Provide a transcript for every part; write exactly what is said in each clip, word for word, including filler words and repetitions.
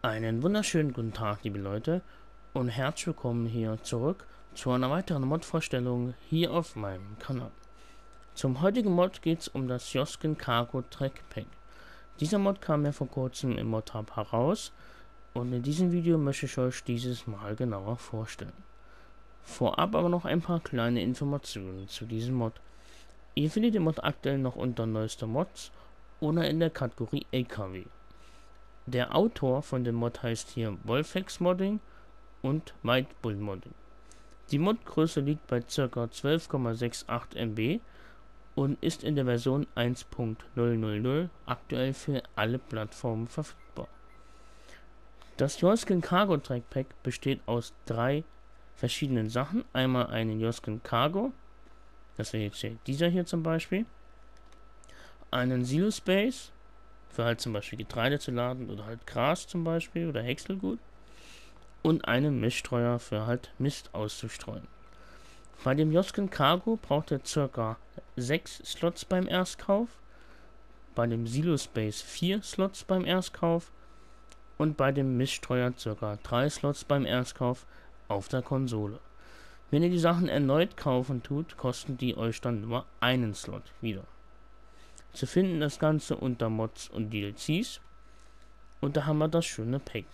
Einen wunderschönen guten Tag, liebe Leute, und herzlich willkommen hier zurück zu einer weiteren Mod-Vorstellung hier auf meinem Kanal. Zum heutigen Mod geht es um das Josken Cargo Track Pack. Dieser Mod kam ja vor kurzem im Mod-Hub heraus und in diesem Video möchte ich euch dieses Mal genauer vorstellen. Vorab aber noch ein paar kleine Informationen zu diesem Mod. Ihr findet den Mod aktuell noch unter neueste Mods oder in der Kategorie L K W. Der Autor von dem Mod heißt hier Wolfex Modding und White Bull Modding. Die Modgröße liegt bei ca. zwölf Komma achtundsechzig Megabyte und ist in der Version eins Punkt null null null aktuell für alle Plattformen verfügbar. Das Josken Cargo Track Pack besteht aus drei verschiedenen Sachen. Einmal einen Josken Cargo, das wäre jetzt hier dieser hier zum Beispiel, einen Silo Space, für halt zum Beispiel Getreide zu laden oder halt Gras zum Beispiel oder Häckselgut, und einen Miststreuer für halt Mist auszustreuen. Bei dem Josken Cargo braucht er ca. sechs Slots beim Erstkauf, bei dem Silo Space vier Slots beim Erstkauf und bei dem Miststreuer ca. drei Slots beim Erstkauf auf der Konsole. Wenn ihr die Sachen erneut kaufen tut, kosten die euch dann nur einen Slot wieder. Zu finden das Ganze unter Mods und D L Cs. Und da haben wir das schöne Pack.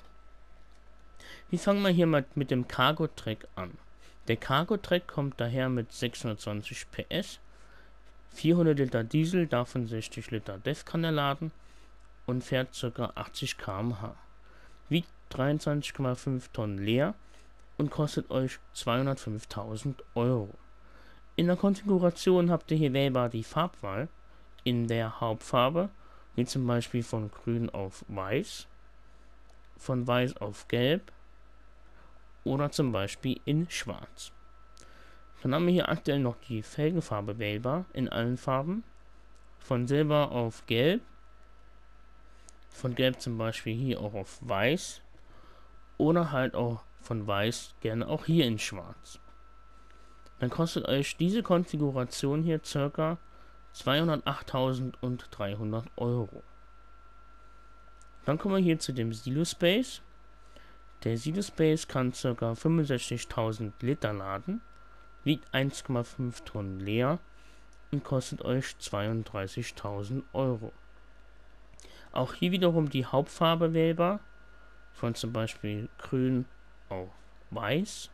Wir fangen mal hier mal mit dem Cargo Track an. Der Cargo Track kommt daher mit sechshundertzwanzig P S, vierhundert Liter Diesel, davon sechzig Liter D E F kann er laden und fährt ca. achtzig Kilometer pro Stunde. Wiegt dreiundzwanzig Komma fünf Tonnen leer und kostet euch zweihundertfünftausend Euro. In der Konfiguration habt ihr hier wählbar die Farbwahl in der Hauptfarbe, wie zum Beispiel von grün auf weiß, von weiß auf gelb oder zum Beispiel in schwarz. Dann haben wir hier aktuell noch die Felgenfarbe wählbar in allen Farben, von silber auf gelb, von gelb zum Beispiel hier auch auf weiß oder halt auch von weiß gerne auch hier in schwarz. Dann kostet euch diese Konfiguration hier ca. zweihundertachttausenddreihundert Euro. Dann kommen wir hier zu dem Silo Space. Der Silo Space kann ca. fünfundsechzigtausend Liter laden, wiegt eins Komma fünf Tonnen leer und kostet euch zweiunddreißigtausend Euro. Auch hier wiederum die Hauptfarbe wählbar, von zum Beispiel grün auf weiß,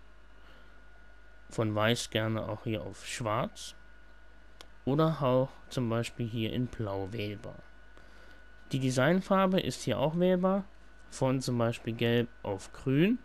von weiß gerne auch hier auf schwarz oder auch zum Beispiel hier in blau wählbar. Die Designfarbe ist hier auch wählbar, von zum Beispiel gelb auf grün,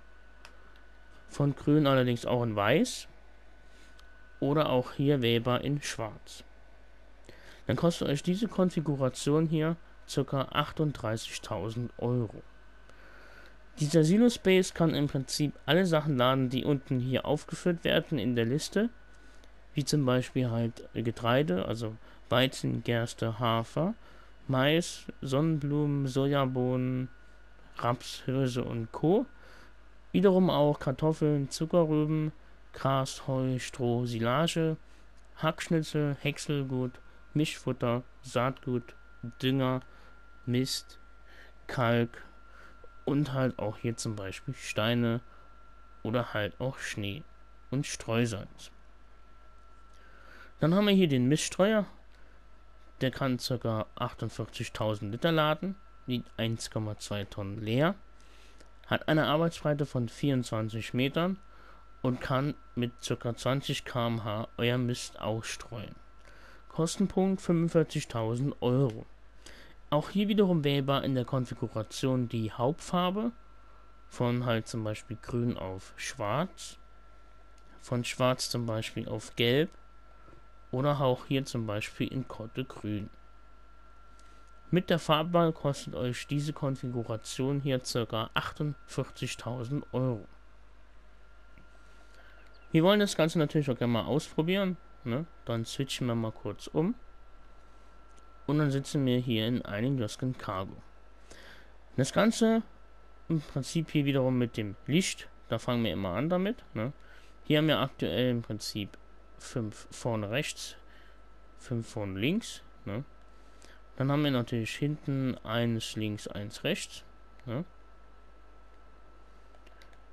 von grün allerdings auch in weiß oder auch hier wählbar in schwarz. Dann kostet euch diese Konfiguration hier ca. achtunddreißigtausend Euro. Dieser Silo Space kann im Prinzip alle Sachen laden, die unten hier aufgeführt werden in der Liste, wie zum Beispiel halt Getreide, also Weizen, Gerste, Hafer, Mais, Sonnenblumen, Sojabohnen, Raps, Hirse und Co. Wiederum auch Kartoffeln, Zuckerrüben, Gras, Heu, Stroh, Silage, Hackschnitzel, Häckselgut, Mischfutter, Saatgut, Dünger, Mist, Kalk und halt auch hier zum Beispiel Steine oder halt auch Schnee und Streusalz. Dann haben wir hier den Miststreuer. Der kann ca. achtundvierzigtausend Liter laden, wiegt eins Komma zwei Tonnen leer, hat eine Arbeitsbreite von vierundzwanzig Metern und kann mit ca. zwanzig Kilometer pro Stunde euer Mist ausstreuen. Kostenpunkt fünfundvierzigtausend Euro. Auch hier wiederum wählbar in der Konfiguration die Hauptfarbe, von halt zum Beispiel grün auf schwarz, von schwarz zum Beispiel auf gelb, oder auch hier zum Beispiel in Kotte grün. Mit der Farbwahl kostet euch diese Konfiguration hier ca. achtundvierzigtausend Euro. Wir wollen das Ganze natürlich auch gerne mal ausprobieren, ne? Dann switchen wir mal kurz um und dann sitzen wir hier in einem Josken Cargo. Das Ganze im Prinzip hier wiederum mit dem Licht, da fangen wir immer an damit, ne? Hier haben wir aktuell im Prinzip fünf vorne rechts, fünf vorne links, ne? Dann haben wir natürlich hinten eins links, eins rechts, ne?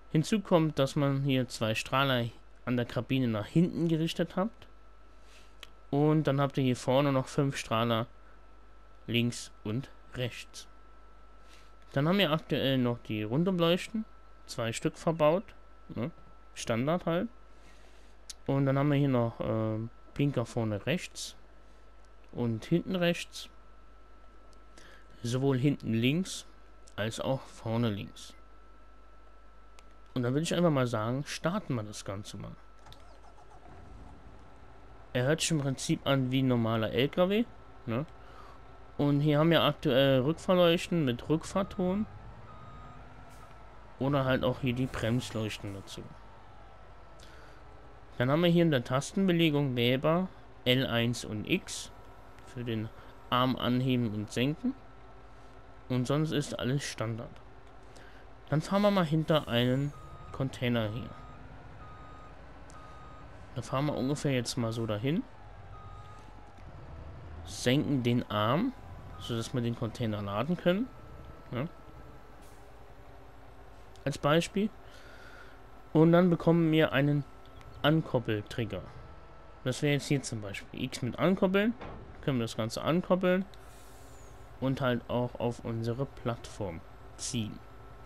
Hinzu kommt, dass man hier zwei Strahler an der Kabine nach hinten gerichtet hat. Und dann habt ihr hier vorne noch fünf Strahler links und rechts. Dann haben wir aktuell noch die Rundumleuchten, zwei Stück verbaut, ne? Standard halt. Und dann haben wir hier noch äh, Blinker vorne rechts und hinten rechts, sowohl hinten links als auch vorne links. Und dann würde ich einfach mal sagen, starten wir das Ganze mal. Er hört sich im Prinzip an wie ein normaler L K W, ne? Und hier haben wir aktuell Rückfahrleuchten mit Rückfahrton. Oder halt auch hier die Bremsleuchten dazu. Dann haben wir hier in der Tastenbelegung Weber L eins und X für den Arm anheben und senken. Und sonst ist alles Standard. Dann fahren wir mal hinter einen Container hier. Da fahren wir ungefähr jetzt mal so dahin. Senken den Arm, sodass wir den Container laden können. Ja. Als Beispiel. Und dann bekommen wir einen Ankoppeltrigger. Das wäre jetzt hier zum Beispiel X mit ankoppeln. Können wir das Ganze ankoppeln. Und halt auch auf unsere Plattform ziehen.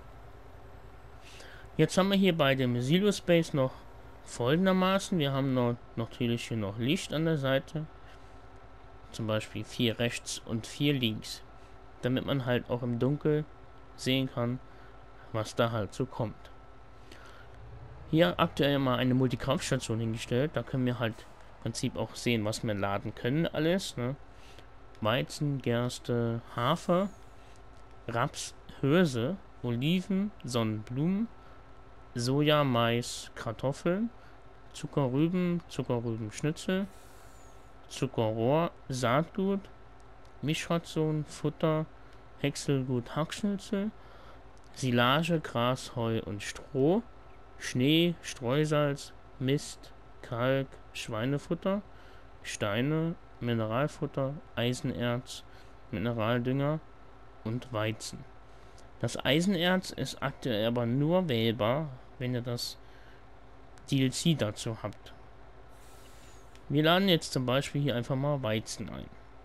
Jetzt haben wir hier bei dem Silo Space noch folgendermaßen. Wir haben noch natürlich hier noch Licht an der Seite. Zum Beispiel vier rechts und vier links. Damit man halt auch im Dunkeln sehen kann, was da halt so kommt. Hier aktuell mal eine Multikraftsstation hingestellt. Da können wir halt im Prinzip auch sehen, was wir laden können alles. Ne? Weizen, Gerste, Hafer, Raps, Hirse, Oliven, Sonnenblumen, Soja, Mais, Kartoffeln, Zuckerrüben, Zuckerrübenschnitzel, Zuckerrohr, Saatgut, Mischration, Futter, Häckselgut, Hackschnitzel, Silage, Gras, Heu und Stroh, Schnee, Streusalz, Mist, Kalk, Schweinefutter, Steine, Mineralfutter, Eisenerz, Mineraldünger und Weizen. Das Eisenerz ist aktuell aber nur wählbar, wenn ihr das D L C dazu habt. Wir laden jetzt zum Beispiel hier einfach mal Weizen ein.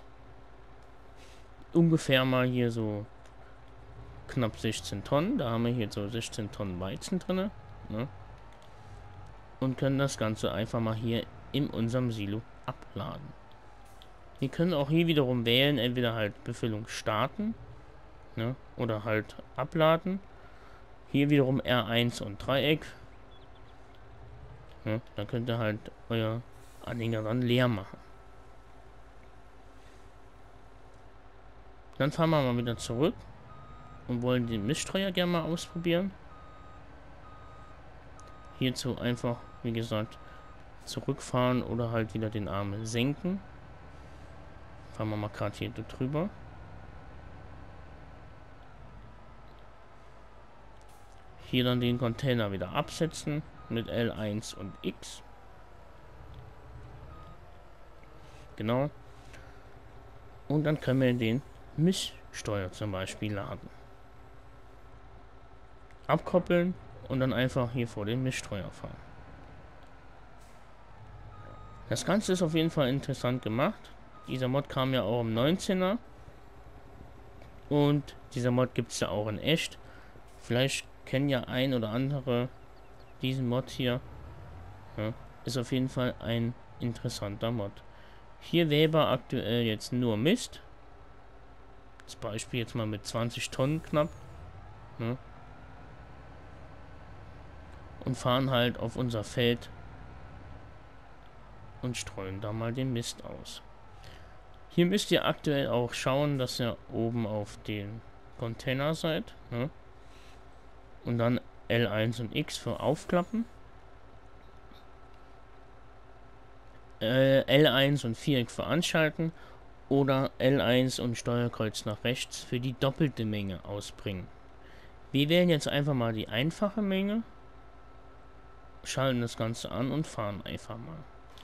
Ungefähr mal hier so knapp sechzehn Tonnen. Da haben wir hier so sechzehn Tonnen Weizen drin. Ne? Und können das Ganze einfach mal hier in unserem Silo abladen. Wir können auch hier wiederum wählen, entweder halt Befüllung starten, ne? Oder halt abladen. Hier wiederum R eins und Dreieck. Ne? Da könnt ihr halt euer Anhänger dann leer machen. Dann fahren wir mal wieder zurück und wollen den Miststreuer gerne mal ausprobieren. Hierzu einfach, wie gesagt, zurückfahren oder halt wieder den Arm senken. Fahren wir mal gerade hier drüber. Hier dann den Container wieder absetzen mit L eins und X. Genau. Und dann können wir den Miststreuer zum Beispiel laden. Abkoppeln und dann einfach hier vor den Miststreuer fahren. Das Ganze ist auf jeden Fall interessant gemacht. Dieser Mod kam ja auch im neunzehner. Und dieser Mod gibt es ja auch in echt. Vielleicht kennen ja ein oder andere diesen Mod hier. Ja, ist auf jeden Fall ein interessanter Mod. Hier Weber aktuell jetzt nur Mist. Das Beispiel jetzt mal mit zwanzig Tonnen knapp. Ne? Und fahren halt auf unser Feld und streuen da mal den Mist aus. Hier müsst ihr aktuell auch schauen, dass ihr oben auf den Container seid. Ne? Und dann L eins und X für aufklappen. Äh, L eins und Viereck für anschalten. Oder L eins und Steuerkreuz nach rechts für die doppelte Menge ausbringen. Wir wählen jetzt einfach mal die einfache Menge. Schalten das Ganze an und fahren einfach mal.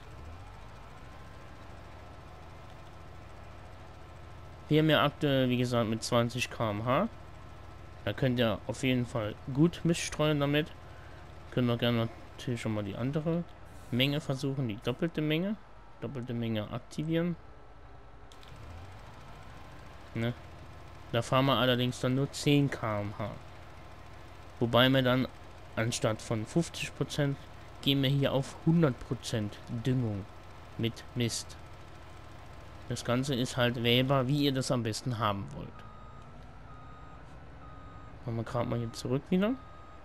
Wir haben ja aktuell, wie gesagt, mit zwanzig Kilometer pro Stunde. Da könnt ihr auf jeden Fall gut Mist streuen damit. Können wir gerne natürlich schon mal die andere Menge versuchen, die doppelte Menge. Doppelte Menge aktivieren. Ne? Da fahren wir allerdings dann nur zehn Kilometer pro Stunde. Wobei wir dann anstatt von fünfzig Prozent gehen wir hier auf hundert Prozent Düngung mit Mist. Das Ganze ist halt wählbar, wie ihr das am besten haben wollt. Machen wir gerade mal hier zurück wieder.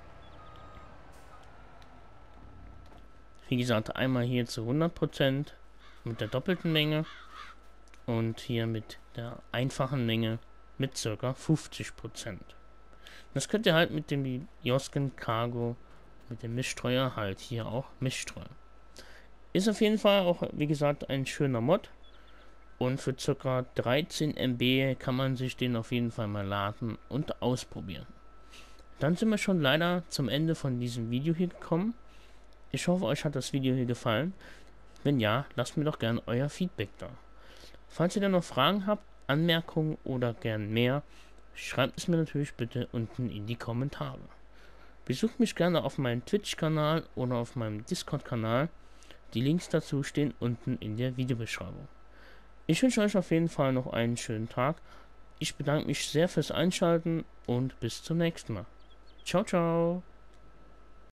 Wie gesagt, einmal hier zu hundert Prozent mit der doppelten Menge und hier mit der einfachen Menge mit ca. fünfzig Prozent. Das könnt ihr halt mit dem Josken Cargo, mit dem Mischstreuer halt hier auch mischstreuen. Ist auf jeden Fall auch, wie gesagt, ein schöner Mod. Und für ca. dreizehn Megabyte kann man sich den auf jeden Fall mal laden und ausprobieren. Dann sind wir schon leider zum Ende von diesem Video hier gekommen. Ich hoffe, euch hat das Video hier gefallen. Wenn ja, lasst mir doch gerne euer Feedback da. Falls ihr dann noch Fragen habt, Anmerkungen oder gern mehr, schreibt es mir natürlich bitte unten in die Kommentare. Besucht mich gerne auf meinem Twitch-Kanal oder auf meinem Discord-Kanal. Die Links dazu stehen unten in der Videobeschreibung. Ich wünsche euch auf jeden Fall noch einen schönen Tag. Ich bedanke mich sehr fürs Einschalten und bis zum nächsten Mal. Ciao, ciao.